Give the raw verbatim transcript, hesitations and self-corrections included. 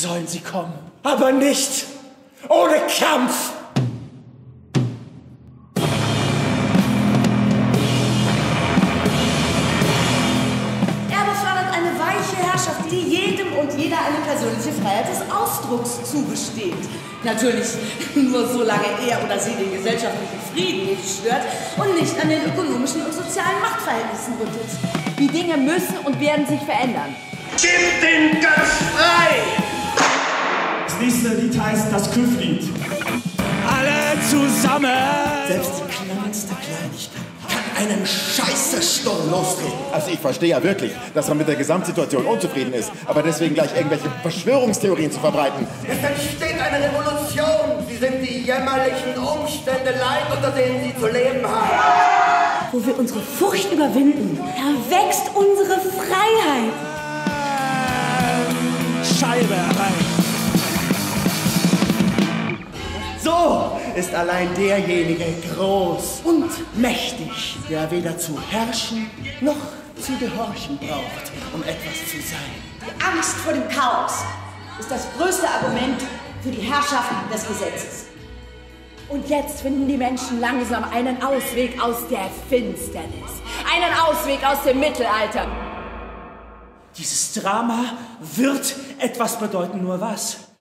sollen sie kommen, aber nicht ohne Kampf. Er befördert eine weiche Herrschaft, die jedem und jeder eine persönliche Freiheit des Ausdrucks zugesteht. Natürlich nur solange er oder sie den gesellschaftlichen Frieden nicht stört und nicht an den ökonomischen und sozialen Machtverhältnissen rüttelt. Die Dinge müssen und werden sich verändern. Gib den Götz frei! Das nächste Lied heißt das Küfflied. Alle zusammen! Selbst die kleinste Kleinigkeit kann einen Scheißesturm lostreten. Also ich verstehe ja wirklich, dass man mit der Gesamtsituation unzufrieden ist, aber deswegen gleich irgendwelche Verschwörungstheorien zu verbreiten. Es entsteht eine Revolution. Sie sind die jämmerlichen Umstände leid, unter denen sie zu leben haben. Wo wir unsere Furcht überwinden, erwächst unsere Freiheit. Scheibe rein. So ist allein derjenige groß und mächtig, der weder zu herrschen noch zu gehorchen braucht, um etwas zu sein. Die Angst vor dem Chaos ist das größte Argument für die Herrschaft des Gesetzes. Und jetzt finden die Menschen langsam einen Ausweg aus der Finsternis. Einen Ausweg aus dem Mittelalter. Dieses Drama wird etwas bedeuten, nur was?